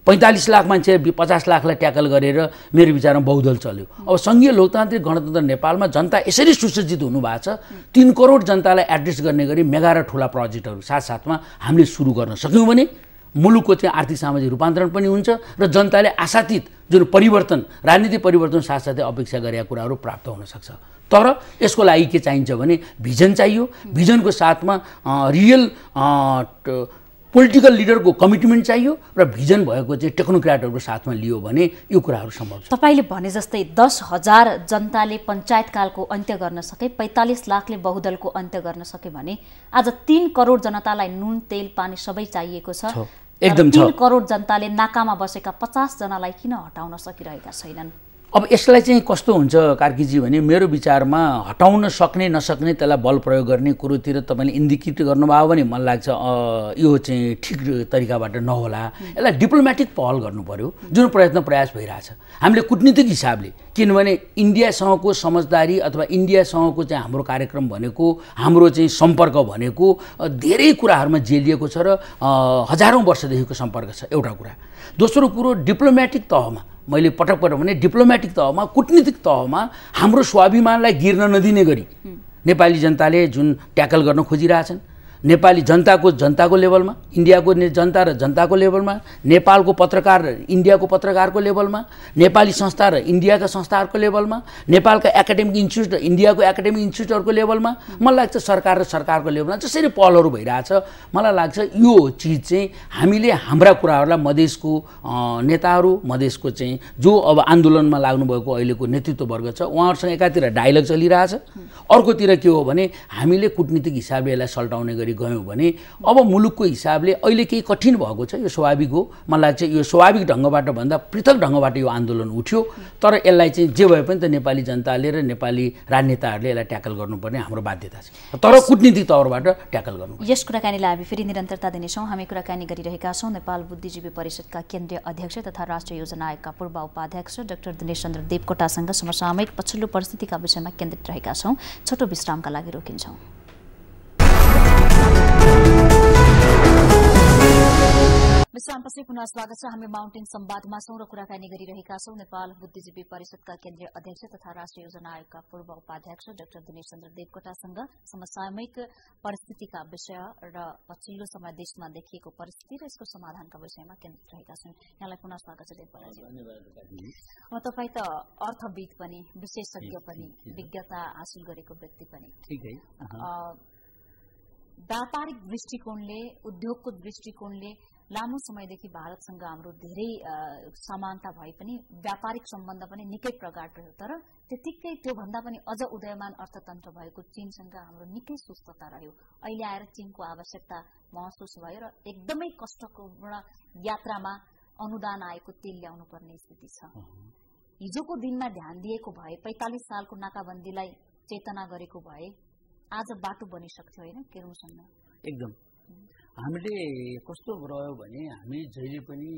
45 लाख मान्छे 50 लाखलाई ट्याकल गरेर मेरो विचारमा बहुदल चल्यो। अब सङ्घीय लोकतान्त्रिक गणतन्त्र नेपालमा जनता यसरी सुसज्जित हुनुभएको छ, 3 करोड जनतालाई एड्रेस गर्ने गरी मेगा र ठुला प्रोजेक्टहरू साथसाथमा हामीले सुरु गर्न सक्यौँ भने मुलुकको चाहिँ आर्थिक सामाजिक रूपान्तरण पनि हुन्छ र जनताले आशातीत जुन परिवर्तन, राजनीतिक परिवर्तन साथसाथै अपेक्षा गरेका कुराहरू प्राप्त हुन सक्छ। तर यसको लागि के चाहिन्छ भने भिजन चाहियो। भिजनको साथमा रियल पोलिटिकल लिडरको कमिटमेन्ट चाहियो र भिजन भएको चाहिँ टेक्नोक्राटहरूको साथमा लियो भने यो कुराहरू सम्भव छ। तपाईँले भने जस्तै 10,000 जनताले पञ्चायतकालको अन्त्य गर्न सके, 45 लाखले बहुदलको अन्त्य गर्न सके भने आज 3 करोड जनतालाई नुन तेल पानी सबै चाहिएको छ। एकदम 3 करोड जनताले नाकामा बसेका 50 जनालाई किन हटाउन सकिरहेका छैनन्? अब यसलाई चाहिँ कस्तो हुन्छ कार्कीजी भने मेरो विचारमा हटाउन सक्ने नसक्ने त्यसलाई बल प्रयोग गर्ने कुरोतिर तपाईँले इन्डिकेट गर्नुभयो भने मलाई लाग्छ यो चाहिँ ठिक तरिकाबाट नहोला। यसलाई डिप्लोमेटिक पहल गर्नु पर्यो, जुन प्रयास भइरहेछ हामीले कुटनीतिक हिसाबले। किनभने इन्डियासँगको समझदारी अथवा इन्डियासँगको चाहिँ हाम्रो कार्यक्रम भनेको, हाम्रो चाहिँ सम्पर्क भनेको धेरै कुराहरूमा जेलिएको छ र हजारौँ वर्षदेखिको सम्पर्क छ, एउटा कुरा। दोस्रो कुरो डिप्लोमेटिक तहमा मैले पटक पटक भने डिप्लोमेटिक तहमा कूटनीतिक तहमा हाम्रो स्वाभिमानलाई गिर्न नदिने गरी नेपाली जनताले जुन ट्याकल गर्न खोजिरहेछन्, नेपाली जनताको लेभलमा, इन्डियाको जनता र जनताको लेभलमा, नेपालको पत्रकार र इन्डियाको पत्रकारको लेभलमा, नेपाली संस्था र इन्डियाका संस्थाहरूको लेभलमा, नेपालका एकाडेमिक इन्स्टिट्युट र इन्डियाको एकाडेमिक इन्स्टिट्युटहरूको लेभलमा, मलाई लाग्छ सरकार र सरकारको लेभलमा जसरी पहलहरू भइरहेछ, मलाई लाग्छ यो चिज चाहिँ हामीले हाम्रा कुराहरूलाई मधेसको नेताहरू, मधेसको चाहिँ जो अब आन्दोलनमा लाग्नुभएको अहिलेको नेतृत्ववर्ग छ उहाँहरूसँग एकातिर डायलग चलिरहेछ, अर्कोतिर के हो भने हामीले कूटनीतिक हिसाबले यसलाई सल्टाउने गयौँ भने अब मुलुकको हिसाबले अहिले केही कठिन भएको छ। यो स्वाभाविक हो, मलाई लाग्छ यो स्वाभाविक ढङ्गबाट भन्दा पृथक ढङ्गबाट यो आन्दोलन उठ्यो, तर यसलाई चाहिँ जे भए पनि त नेपाली जनताले र नेपाली राजनेताहरूले यसलाई ट्याकल गर्नुपर्ने हाम्रो बाध्यता छ, तर कूटनीतिक तौरबाट ट्याकल गर्नु। यस कुराकानीलाई हामी फेरि निरन्तरता दिनेछौँ। हामी कुराकानी गरिरहेका छौँ नेपाल बुद्धिजीवी परिषदका केन्द्रीय अध्यक्ष तथा राष्ट्रिय योजना आयोगका पूर्व उपाध्यक्ष डाक्टर दिनेश चन्द्र देवकोटासँग समसामयिक पछिल्लो परिस्थितिका विषयमा केन्द्रित रहेका छौँ। छोटो विश्रामका लागि रोकिन्छौँ। विश्रामपछि पुनः स्वागत छ। हामी माउन्टेन संवादमा छौं र कुराकानी गरिरहेका छौं नेपाल बुद्धिजीवी परिषदका केन्द्रीय अध्यक्ष तथा राष्ट्रिय योजना आयोगका पूर्व उपाध्यक्ष डाक्टर दिनेश चन्द्र देवकोटासँग समसामयिक परिस्थितिका विषय र पछिल्लो समय देशमा देखिएको परिस्थिति र यसको समाधानका विषयमा केन्द्रित रहेका छन्। यहाँलाई पुनः स्वागत छ देवकोटाजी। अब तपाईँ त अर्थविद पनि, विशेषज्ञ पनि, विज्ञता हासिल गरेको व्यक्ति पनि, व्यापारिक दृष्टिकोणले, उद्योगको दृष्टिकोणले लामो समयदेखि भारतसँग हाम्रो धेरै समानता भए पनि व्यापारिक सम्बन्ध पनि निकै प्रगाढ रह्यो, तर त्यतिकै त्योभन्दा पनि अझ उदयमान अर्थतन्त्र भएको चीनसँग हाम्रो निकै सुस्तता रह्यो। अहिले आएर चीनको आवश्यकता महसुस भयो र एकदमै कष्टपूर्ण यात्रामा अनुदान आएको तेल ल्याउनु पर्ने स्थिति छ। हिजोको दिनमा ध्यान दिएको भए, 45 सालको नाकाबन्दीलाई चेतना गरेको भए आज बाटो बनिसक्थ्यो होइन केरुङसँग? एकदम। हामीले कस्तो रह्यो भने हामी जहिले पनि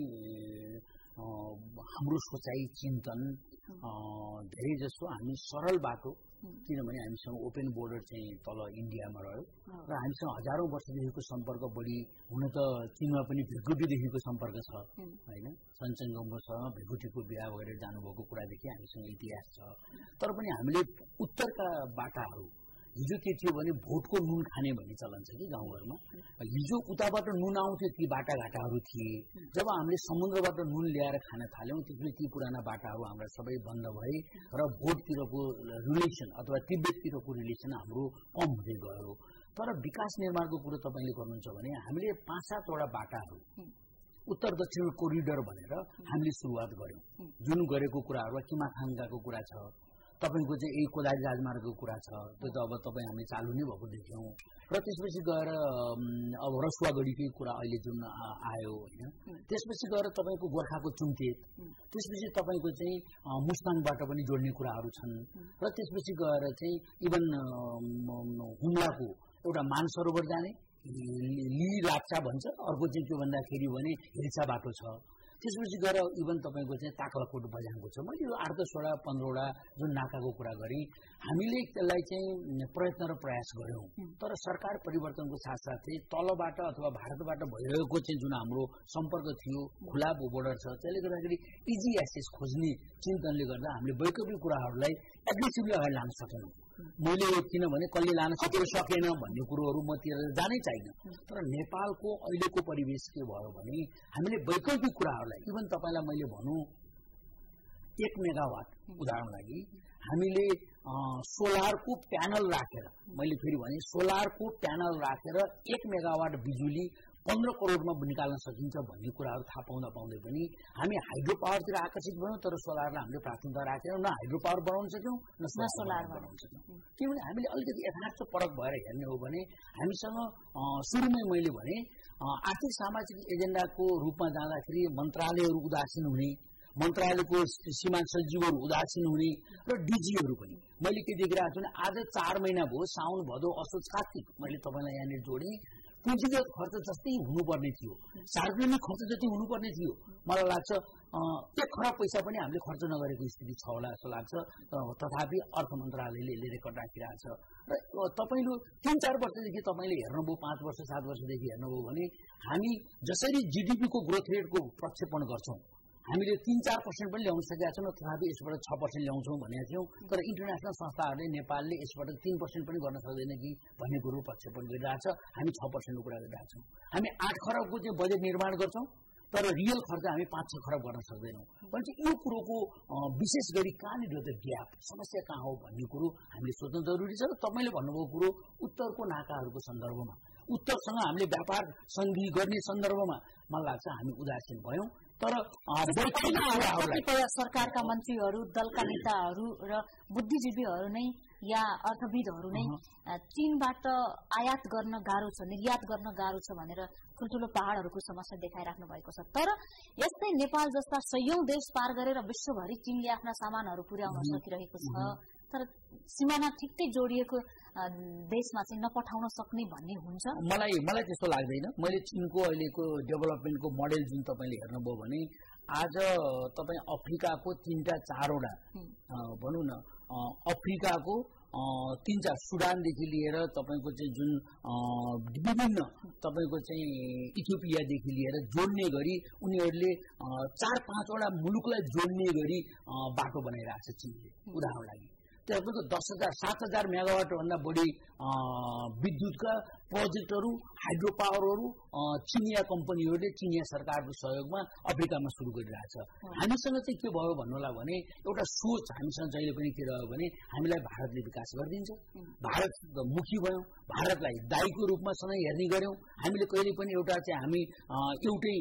हाम्रो सोचाइ चिन्तन धेरै जसो हामी सरल बाटो, किनभने हामीसँग ओपन बोर्डर चाहिँ तल इन्डियामा रह्यो र हामीसँग हजारौं वर्षदेखिको सम्पर्क, बढी हुन त चीनमा पनि भिरगुटीदेखिको सम्पर्क छ होइन। सनचङ्गमसँग भिरगुटीको बिहा गरेर जानुभएको कुरादेखि हामीसँग इतिहास छ। तर पनि हामीले उत्तरका बाटाहरू, हिजो के थियो भने भोटको नुन खाने भन्ने चलन छ कि गाउँघरमा। हिजो उताबाट नुन आउँथ्यो, ती बाटाघाटाहरू थिए। जब हामीले समुद्रबाट नुन ल्याएर खान थाल्यौं त्यसपछि ती पुराना बाटाहरू हाम्रा सबै बन्द भए र भोटतिरको रिलेसन अथवा तिब्बततिरको रिलेसन हाम्रो कम हुँदै गयो। तर विकास निर्माणको कुरो तपाईले गर्नुहुन्छ भने हामीले 5-7 वटा बाटाहरू उत्तर दक्षिण कोरिडोर भनेर हामीले सुरुवात गर्यौं। जुन गरेको कुराहरुमा किमाखाङ्गाको कुरा छ, तपाईको चाहिँ यही कोदारी राजमार्गको कुरा छ, त्यो त अब तपाई हामीले चालु नै भएको देख्यौं। र त्यसपछि गएर अब रसुवागढीकै कुरा अहिले जुन आयो हैन, त्यसपछि गएर तपाईको गोर्खाको चुम्तेत, त्यसपछि तपाईको चाहिँ मुस्ताङबाट पनि जोड्ने कुराहरू छन्। र त्यसपछि गएर चाहिँ इभन हुम्लाको एउटा मानसरोवर जाने ली लाप्चा भन्छ, अर्को चाहिँ के भन्दाखेरि भने हिल्सा बाटो छ। त्यसपछि गएर इभन तपाईको चाहिँ ताकलाकोट बजाङको छ। मैले यो 8-10 वटा 15 वटा जुन नाकाको कुरा गरेँ, हामीले त्यसलाई चाहिँ प्रयत्न र प्रयास गर्यौं। तर सरकार परिवर्तनको साथसाथै तलबाट अथवा भारतबाट भइरहेको चाहिँ जुन हाम्रो सम्पर्क थियो, खुला बोर्डर छ, त्यसले गर्दाखेरि इजी एक्सेस खोज्ने चिन्तनले गर्दा हामीले वैकल्पिक कुराहरूलाई एग्रेसिभली अगाडि लान सकेनौं। मैले किनभने कसले लान सकेन भन्ने कुरोहरू मतिर जानै छैन। तर नेपालको अहिलेको परिवेश के भयो भने हामीले वैकल्पिक कुराहरूलाई, इभन तपाईलाई मैले भनौं 1 मेगावाट उदाहरण लागि हामीले सोलरको प्यानल राखेर, मैले फेरि भने सोलरको प्यानल राखेर 1 मेगावाट बिजुली 15 करोडमा निकाल्न सकिन्छ भन्ने कुराहरू थाहा पाउँदै पनि हामी हाइड्रो पावरतिर आकर्षित भयौं। तर सोलरलाई हामीले प्राथमिकता राखेर न हाइड्रो पावर बनाउन सक्यौं न सोलर बनाउन सक्यौं। किनभने हामीले अलिकति यथार्थ परक भएर हेर्ने हो भने हामीसँग सुरुमै मैले भने आर्थिक सामाजिक एजेन्डाको रूपमा जाँदाखेरि मन्त्रालयहरू उदासीन हुने, मन्त्रालयको सीमा सचिवहरू उदासीन हुने र डीजीहरू पनि मैले के देखिरहेको छु भने आज 4 महिना भयो, साउन भदौ असोज कार्तिक, मैले तपाईलाई यहाँनिर जोडेँ, पुँजीगत खर्च जस्तै हुनुपर्ने थियो, सार्वजनिक खर्च जति हुनुपर्ने थियो। मलाई लाग्छ 1 खरब पैसा पनि हामीले खर्च नगरेको स्थिति छ होला जस्तो लाग्छ। तथापि अर्थ मन्त्रालयले यसले रेकर्ड राखिरहेछ। र तपाईले 3-4 वर्षदेखि तपाईले हेर्नुभयो, 5 वर्ष 7 वर्षदेखि हेर्नुभयो भने हामी जसरी जीडीपी को ग्रोथ रेटको प्रक्षेपण गर्छौं, हामीले 3-4% पनि ल्याउन सकेका छैनौँ, तथापि यसबाट 6% ल्याउँछौँ भनेका थियौँ। तर इन्टरनेसनल संस्थाहरूले नेपालले यसबाट 3% पनि गर्न सक्दैन कि भन्ने कुरो प्रक्षेपण गरिरहेछ। हामी 6%को कुरा गरिरहेछौँ। हामी 8 खरबको चाहिँ बजेट निर्माण गर्छौँ, तर रियल खर्च हामी 5-6 खरब गर्न सक्दैनौँ। भनेपछि यो कुरोको विशेष गरी कहाँनिर त ग्याप समस्या कहाँ हो भन्ने कुरो हामीले सोच्न जरुरी छ। र तपाईँले भन्नुभएको कुरो उत्तरको नाकाहरूको सन्दर्भमा, उत्तरसँग हामीले व्यापार सन्धि गर्ने सन्दर्भमा मलाई लाग्छ हामी उदासीन भयौँ। तर कतिपय सरकारका मन्त्रीहरू, दलका नेताहरू र बुद्धिजीवीहरू नै या अर्थविदहरू नै चीनबाट आयात गर्न गाह्रो छ, निर्यात गर्न गाह्रो छ भनेर ठूल्ठूलो पहाड़हरूको समस्या देखाइराख्नु भएको छ। तर यस्तै नेपाल जस्ता सयौं देश पार गरेर विश्वभरि चीनले आफ्ना सामानहरू पुर्याउन सकिरहेको छ, तर सीमाना ठिक्कै जोडिएको देशमा चाहिँ नपठाउन सक्ने भन्ने हुन्छ। मलाई त्यस्तो लाग्दैन। मैले चीनको अहिलेको डेभलपमेन्टको मोडेल जुन तपाईँले हेर्नुभयो भने आज तपाईँ अफ्रिकाको 3-4वटा भनौँ न, अफ्रिकाको 3-4 सुडानदेखि लिएर तपाईँको चाहिँ जुन विभिन्न तपाईँको चाहिँ इथियोपियादेखि लिएर जोड्ने गरी उनीहरूले 4-5वटा मुलुकलाई जोड्ने गरी बाटो बनाइरहेको छ चीनले। उदाहरण लागि तपाईँको 10,000-7,000 मेगावाट भन्दा बढी विद्युतका प्रोजेक्टहरू, हाइड्रो पावरहरू चिनिया कम्पनीहरूले चिनिया सरकारको सहयोगमा अफ्रिकामा सुरु गरिरहेछ। हामीसँग चाहिँ के भयो भन्नुलाई भने एउटा सोच हामीसँग जहिले पनि के रह्यो भने हामीलाई भारतले विकास गरिदिन्छ, भारत मुखी भयौँ, भारतलाई दाइको रूपमा सधैँ हेर्ने गऱ्यौँ। हामीले कहिले पनि एउटा चाहिँ हामी एउटै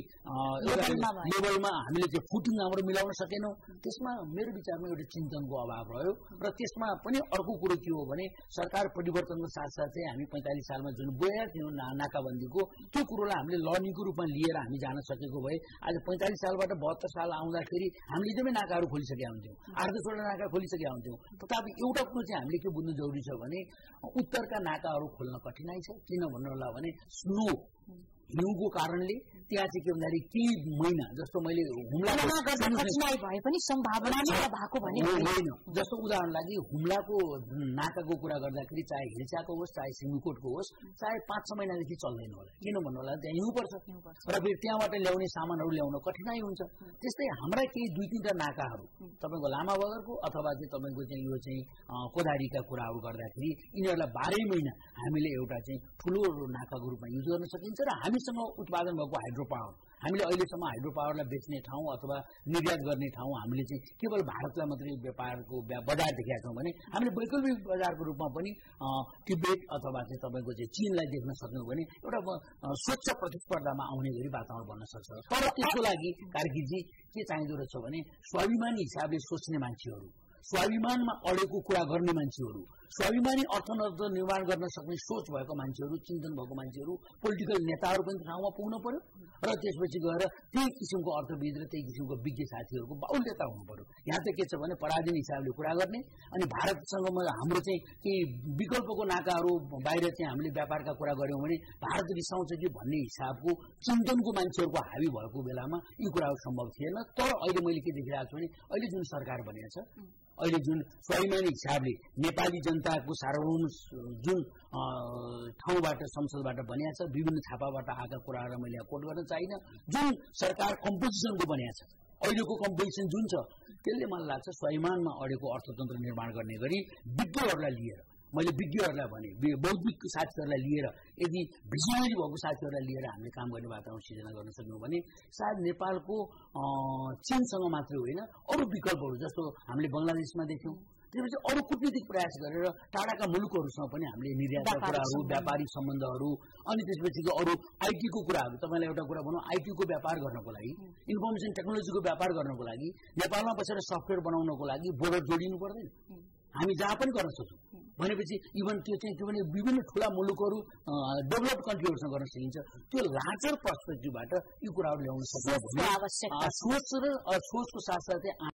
लेभलमा हामीले त्यो फुटिङ हाम्रो मिलाउन सकेनौँ। त्यसमा मेरो विचारमा एउटा चिन्तनको अभाव रह्यो। र त्यसमा पनि अर्को कुरो के हो भने सरकार परिवर्तनको साथसाथै हामी 45 सालमा जुन बोया थियौँ नाकाबन्दीको, त्यो कुरोलाई हामीले लर्निङको रूपमा लिएर हामी जान सकेको भए आज 45 सालबाट 72 साल आउँदाखेरि हामीले एकदमै नाकाहरू खोलिसकेका हुन्थ्यौँ, 8-10वटा नाका खोलिसकेका हुन्थ्यौँ। तथापि एउटा कुरो चाहिँ हामीले के बुझ्नु जरुरी छ भने उत्तरका नाकाहरू खोल्न कठिनाइ छ। किन भन्नु होला भने स्नो हिउँको कारणले त्यहाँ चाहिँ के भन्दाखेरि केही महिना जस्तो मैले कठिनाइ भए पनि सम्भावना भएको भने होइन। जस्तो उदाहरण लागि हुम्लाको नाकाको कुरा गर्दाखेरि चाहे हिल्साको होस्, चाहे सिमीकोटको होस्, चाहे 5-6 महिनादेखि चल्दैन होला। किन भन्नु होला त्यहाँ हिउँ पर्छ र फेरि त्यहाँबाट ल्याउने सामानहरू ल्याउन कठिनाइ हुन्छ। त्यस्तै हाम्रा केही 2-3टा नाकाहरू तपाईँको लामा बगरको अथवा चाहिँ तपाईँको चाहिँ यो चाहिँ कोदारीका कुराहरू गर्दाखेरि यिनीहरूलाई 12 महिना हामीले एउटा चाहिँ ठुलो नाकाको रूपमा युज गर्न सकिन्छ। र हामीसँग उत्पादन भएको हाइड्रो पावर, हामीले अहिलेसम्म हाइड्रो पावरलाई बेच्ने ठाउँ अथवा निर्यात गर्ने ठाउँ हामीले चाहिँ केवल भारतलाई मात्रै व्यापारको बजार देखाएका छौँ भने हामीले वैकल्पिक बजारको रूपमा पनि तिब्बत अथवा चाहिँ तपाईँको चाहिँ चीनलाई देख्न सक्यौँ भने एउटा स्वच्छ प्रतिस्पर्धामा आउने गरी वातावरण बन्न सक्छ। तर त्यसको लागि कार्कीजी के चाहिँदो रहेछ भने स्वाभिमानी हिसाबले सोच्ने मान्छेहरू, स्वाभिमानमा अडेको कुरा गर्ने मान्छेहरू, स्वाभिमानी अर्थतन्त्र निर्माण गर्न सक्ने सोच भएको मान्छेहरू, चिन्तन भएको मान्छेहरू, पोलिटिकल नेताहरू पनि ठाउँमा पुग्न पर्यो। र त्यसपछि गएर त्यही किसिमको अर्थविद र त्यही किसिमको विज्ञ साथीहरूको बाहुल्यता हुनु पर्यो। यहाँ चाहिँ के छ भने पराधीन हिसाबले कुरा गर्ने अनि भारतसँग हाम्रो चाहिँ केही विकल्पको नाकाहरू बाहिर चाहिँ हामीले व्यापारका कुरा गऱ्यौँ भने भारत रिसाउँछ कि भन्ने हिसाबको चिन्तनको मान्छेहरूको हावी भएको बेलामा यी कुराहरू सम्भव थिएन। तर अहिले मैले के देखिरहेको छु भने अहिले जुन सरकार बनेको छ, अहिले जुन स्वाभिमानी हिसाबले नेपाली जनताको सार्वभौम जुन ठाउँबाट संसदबाट बनिएको छ, विभिन्न छापाबाट आएका कुराहरू मैले यहाँ कोट गर्न चाहिन, जुन सरकार कम्पोजिसनको बनिएको छ, अहिलेको कम्पोजिसन जुन छ त्यसले मलाई लाग्छ स्वाभिमानमा अडेको अर्थतन्त्र निर्माण गर्ने गरी विज्ञहरूलाई लिएर, मैले विज्ञहरूलाई भने बौद्धिक साथीहरूलाई लिएर, यदि भिजनरी भएको साथीहरूलाई लिएर हामीले काम गर्ने वातावरण सिर्जना गर्न सक्यौँ भने सायद नेपालको चीनसँग मात्रै होइन अरू विकल्पहरू जस्तो हामीले बङ्गलादेशमा देख्यौँ, त्यसपछि अरू कूटनीतिक प्रयास गरेर टाढाका मुलुकहरूसँग पनि हामीले निर्यातका कुराहरू, व्यापारिक सम्बन्धहरू, अनि त्यसपछिको अरू आइटीको कुराहरू, तपाईँलाई एउटा कुरा भनौँ, आइटीको व्यापार गर्नको लागि, इन्फर्मेसन टेक्नोलोजीको व्यापार गर्नको लागि नेपालमा बसेर सफ्टवेयर बनाउनको लागि बोर्डर जोडिनु पर्दैन, हामी जहाँ पनि गर्न सक्छौँ। भनेपछि इभन त्यो चाहिँ के भने विभिन्न ठुला मुलुकहरू डेभलप कन्ट्रीहरूसँग गर्न सकिन्छ। त्यो लार्जर पर्सपेक्टिभबाट यी कुराहरू ल्याउन सक्छ। सोच र सोचको साथसाथै